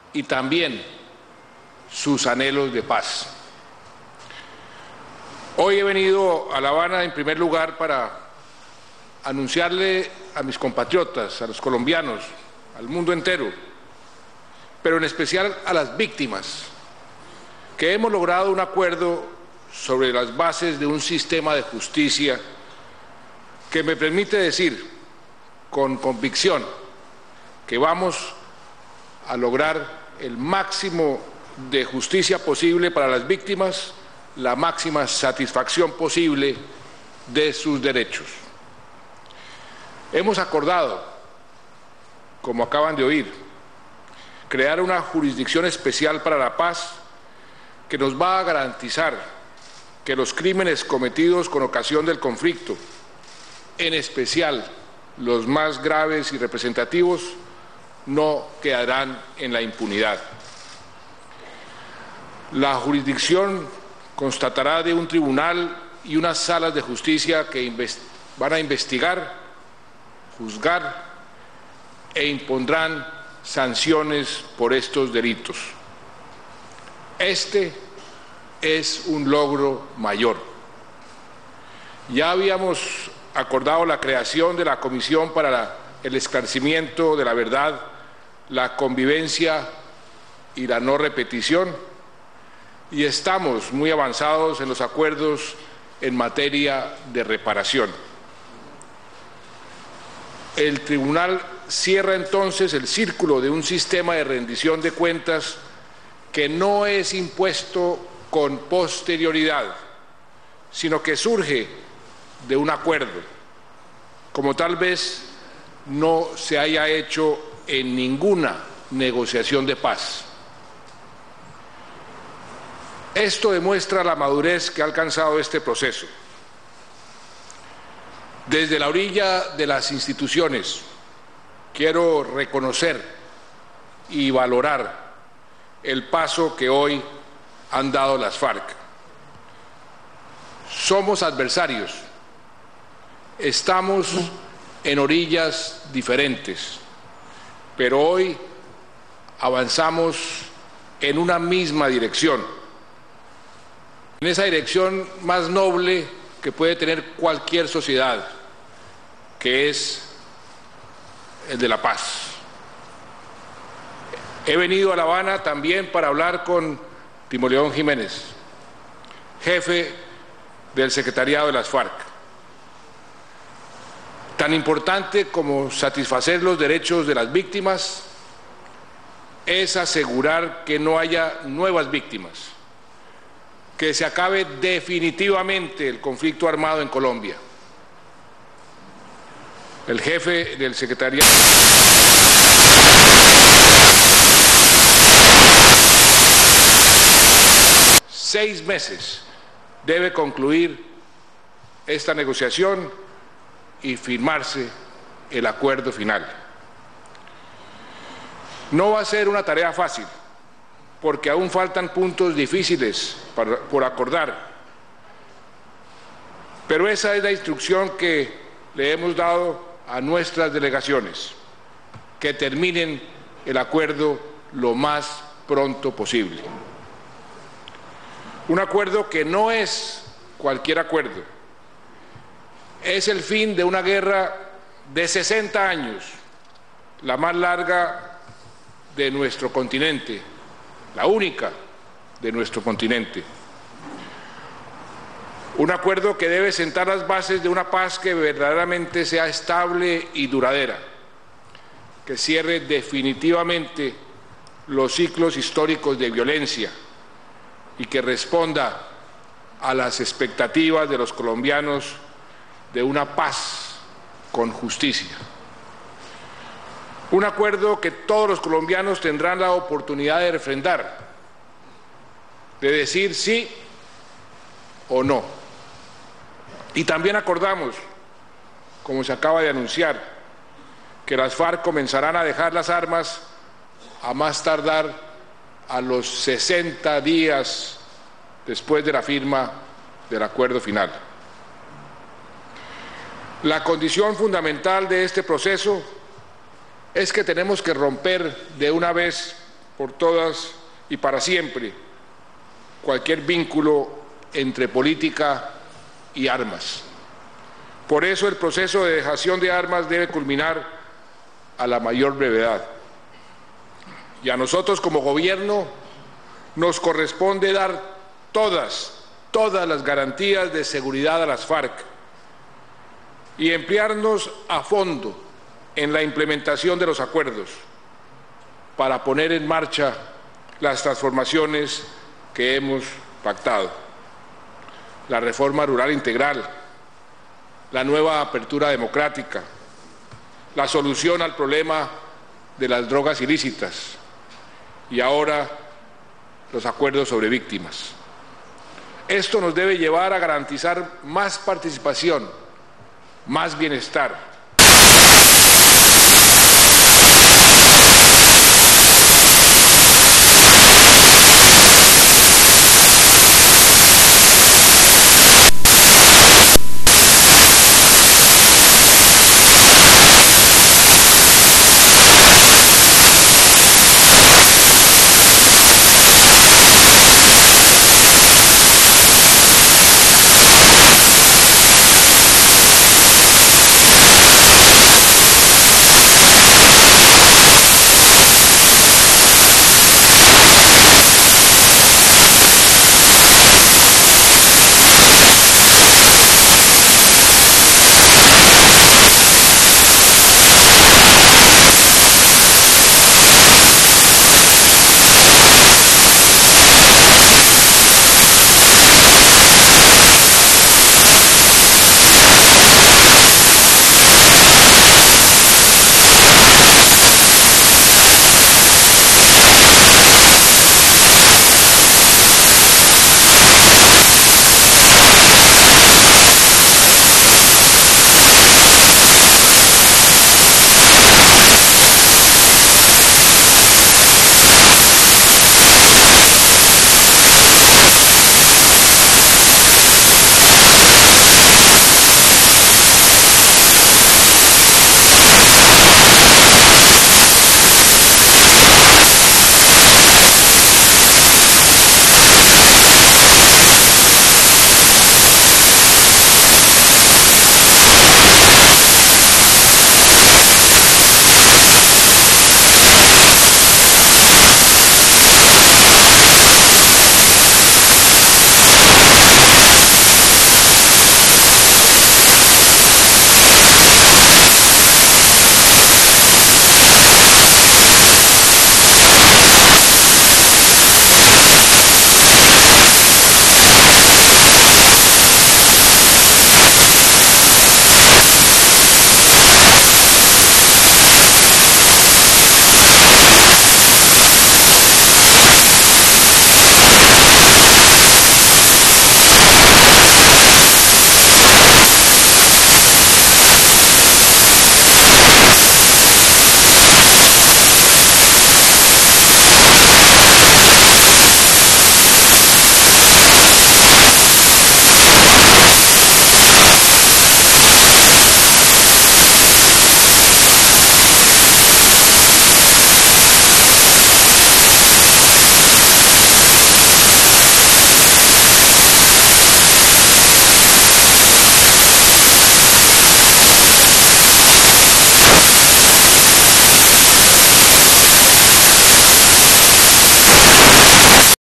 y también sus anhelos de paz. Hoy he venido a La Habana en primer lugar para anunciarle a mis compatriotas, a los colombianos, al mundo entero, pero en especial a las víctimas, que hemos logrado un acuerdo sobre las bases de un sistema de justicia que me permite decir con convicción que vamos a lograr el máximo de justicia posible para las víctimas, la máxima satisfacción posible de sus derechos. Hemos acordado, como acaban de oír, crear una jurisdicción especial para la paz que nos va a garantizar que los crímenes cometidos con ocasión del conflicto, en especial los más graves y representativos, no quedarán en la impunidad. La jurisdicción constatará de un tribunal y unas salas de justicia que van a investigar, juzgar e impondrán sanciones por estos delitos. Este es un logro mayor. Ya habíamos acordado la creación de la Comisión para el Esclarecimiento de la Verdad, la Convivencia y la No Repetición, y estamos muy avanzados en los acuerdos en materia de reparación. El tribunal cierra entonces el círculo de un sistema de rendición de cuentas que no es impuesto con posterioridad, sino que surge de un acuerdo, como tal vez no se haya hecho en ninguna negociación de paz. Esto demuestra la madurez que ha alcanzado este proceso. Desde la orilla de las instituciones, quiero reconocer y valorar el paso que hoy han dado las FARC. Somos adversarios, estamos en orillas diferentes, pero hoy avanzamos en una misma dirección, en esa dirección más noble que puede tener cualquier sociedad, que es el de la paz. He venido a La Habana también para hablar con Timoleón Jiménez, jefe del secretariado de las FARC. Tan importante como satisfacer los derechos de las víctimas es asegurar que no haya nuevas víctimas, que se acabe definitivamente el conflicto armado en Colombia. El jefe del secretariado 6 meses debe concluir esta negociación y firmarse el acuerdo final. No va a ser una tarea fácil, porque aún faltan puntos difíciles por acordar, pero esa es la instrucción que le hemos dado a nuestras delegaciones, que terminen el acuerdo lo más pronto posible. Un acuerdo que no es cualquier acuerdo, es el fin de una guerra de 60 años, la más larga de nuestro continente, la única de nuestro continente. Un acuerdo que debe sentar las bases de una paz que verdaderamente sea estable y duradera, que cierre definitivamente los ciclos históricos de violencia y que responda a las expectativas de los colombianos de una paz con justicia. Un acuerdo que todos los colombianos tendrán la oportunidad de refrendar, de decir sí o no. Y también acordamos, como se acaba de anunciar, que las FARC comenzarán a dejar las armas a más tardar a los 60 días después de la firma del acuerdo final. La condición fundamental de este proceso es que tenemos que romper de una vez por todas y para siempre cualquier vínculo entre política y armas. Por eso el proceso de dejación de armas debe culminar a la mayor brevedad. Y a nosotros como gobierno nos corresponde dar todas las garantías de seguridad a las FARC y emplearnos a fondo en la implementación de los acuerdos para poner en marcha las transformaciones que hemos pactado. La reforma rural integral, la nueva apertura democrática, la solución al problema de las drogas ilícitas y ahora los acuerdos sobre víctimas. Esto nos debe llevar a garantizar más participación, más bienestar,